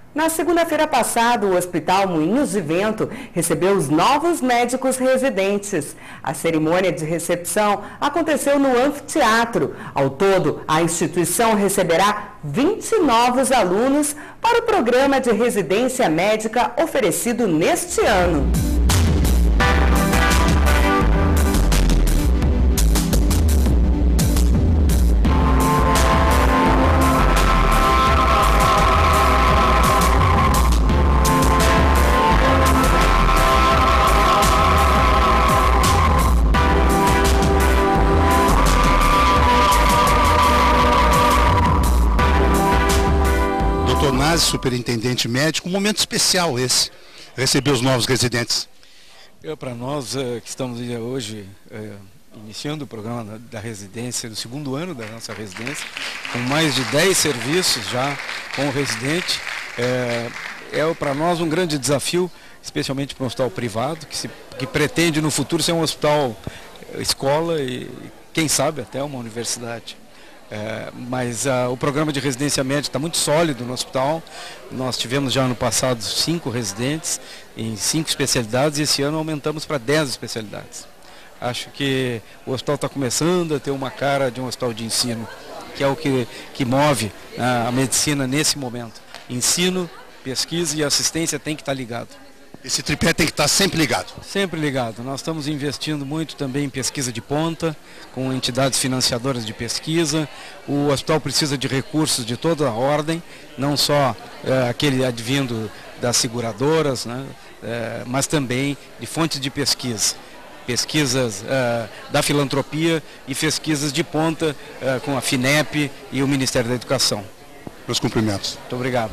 Na segunda-feira passada, o Hospital Moinhos de Vento recebeu os novos médicos residentes. A cerimônia de recepção aconteceu no anfiteatro. Ao todo, a instituição receberá 20 novos alunos para o programa de residência médica oferecido neste ano. Superintendente médico, um momento especial esse, receber os novos residentes. Para nós que estamos hoje iniciando o programa da residência, do segundo ano da nossa residência, com mais de 10 serviços já com o residente, é para nós um grande desafio, especialmente para um hospital privado, que pretende no futuro ser um hospital escola e quem sabe até uma universidade. Mas o programa de residência médica está muito sólido no hospital. Nós tivemos já no passado 5 residentes em 5 especialidades e esse ano aumentamos para 10 especialidades. Acho que o hospital está começando a ter uma cara de um hospital de ensino, que é o que move a medicina nesse momento. Ensino, pesquisa e assistência tem que estar ligado. Esse tripé tem que estar sempre ligado. Sempre ligado. Nós estamos investindo muito também em pesquisa de ponta, com entidades financiadoras de pesquisa. O hospital precisa de recursos de toda a ordem, não só aquele advindo das seguradoras, né, mas também de fontes de pesquisa. Pesquisas da filantropia e pesquisas de ponta com a FINEP e o Ministério da Educação. Meus cumprimentos. Muito obrigado.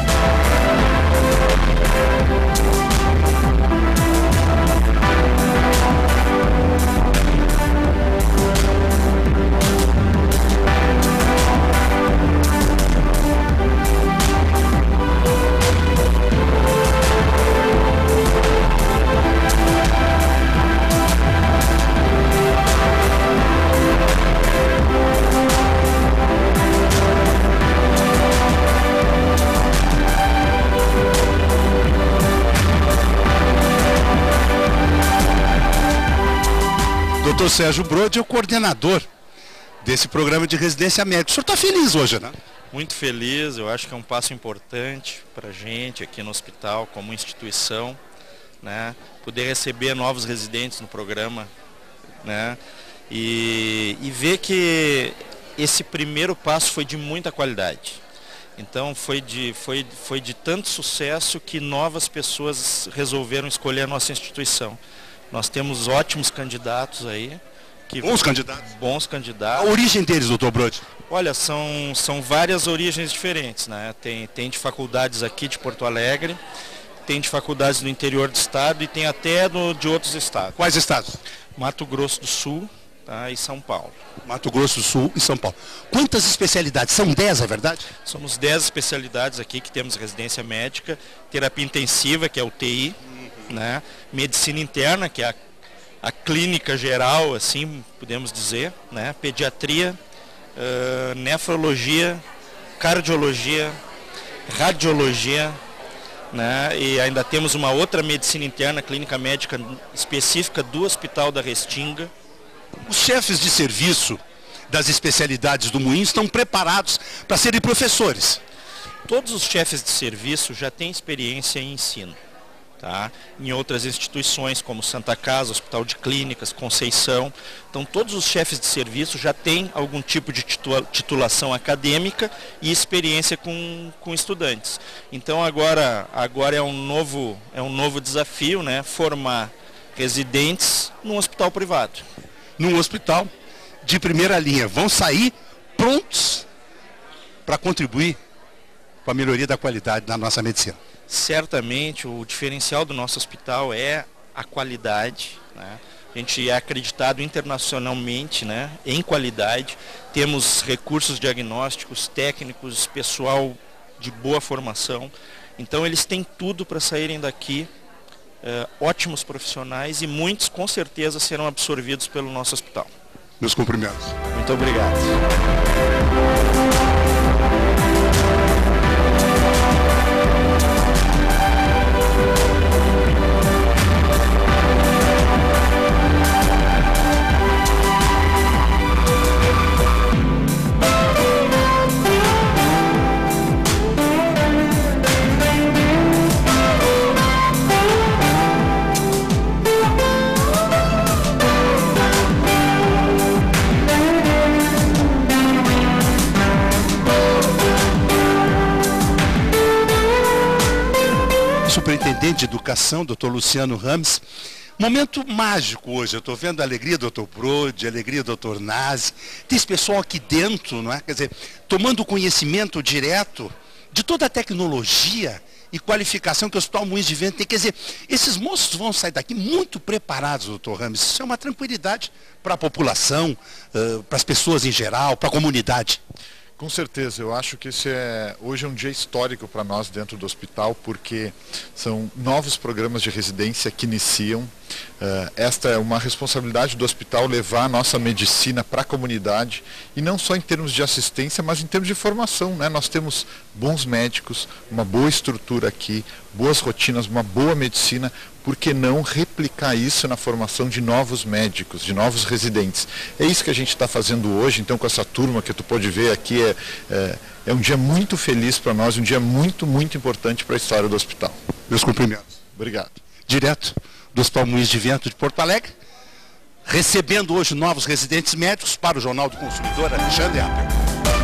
Dr. Sérgio Brode é o coordenador desse programa de residência médica. O senhor está feliz hoje, né? Muito feliz, eu acho que é um passo importante para a gente aqui no hospital, como instituição, né? Poder receber novos residentes no programa, né? E ver que esse primeiro passo foi de muita qualidade. Então foi de tanto sucesso que novas pessoas resolveram escolher a nossa instituição. Nós temos ótimos candidatos aí. Bons candidatos? Bons candidatos. A origem deles, doutor Brode? Olha, são várias origens diferentes, né? Tem de faculdades aqui de Porto Alegre, tem de faculdades do interior do estado e tem até de outros estados. Quais estados? Mato Grosso do Sul, tá, e São Paulo. Mato Grosso do Sul e São Paulo. Quantas especialidades? São 10, é verdade? Somos 10 especialidades aqui que temos residência médica, terapia intensiva, que é UTI, né? Medicina interna, que é a clínica geral, assim podemos dizer, né? Pediatria, nefrologia, cardiologia, radiologia, né? E ainda temos uma outra medicina interna, clínica médica específica do Hospital da Restinga. Os chefes de serviço das especialidades do Moinhos estão preparados para serem professores? Todos os chefes de serviço já têm experiência em ensino. Tá? Em outras instituições como Santa Casa, Hospital de Clínicas, Conceição. Então todos os chefes de serviço já têm algum tipo de titulação acadêmica e experiência com estudantes. Então agora é um novo desafio, né? Formar residentes num hospital privado. Num hospital de primeira linha, vão sair prontos para contribuir com a melhoria da qualidade da nossa medicina. Certamente o diferencial do nosso hospital é a qualidade, né? A gente é acreditado internacionalmente, né, em qualidade, temos recursos diagnósticos, técnicos, pessoal de boa formação, então eles têm tudo para saírem daqui ótimos profissionais e muitos com certeza serão absorvidos pelo nosso hospital. Meus cumprimentos. Muito obrigado. superintendente de educação, doutor Luciano Rames. Momento mágico hoje, eu estou vendo a alegria do doutor Brode, a alegria do doutor Nazi. Tem esse pessoal aqui dentro, não é? Quer dizer, tomando conhecimento direto de toda a tecnologia e qualificação que o Hospital Moinhos de Vento tem. Quer dizer, esses moços vão sair daqui muito preparados, doutor Rames. Isso é uma tranquilidade para a população, para as pessoas em geral, para a comunidade. Com certeza, eu acho que hoje é um dia histórico para nós dentro do hospital, porque são novos programas de residência que iniciam. Esta é uma responsabilidade do hospital, levar a nossa medicina para a comunidade, e não só em termos de assistência, mas em termos de formação, né? Nós temos bons médicos, uma boa estrutura aqui, boas rotinas, uma boa medicina. Por que não replicar isso na formação de novos médicos, de novos residentes? É isso que a gente está fazendo hoje, então, com essa turma que tu pode ver aqui. É um dia muito feliz para nós, um dia muito, muito importante para a história do hospital. Meus cumprimentos. Obrigado. Direto do Hospital Moinhos de Vento de Porto Alegre, recebendo hoje novos residentes médicos para o Jornal do Consumidor, Alexandre Appel.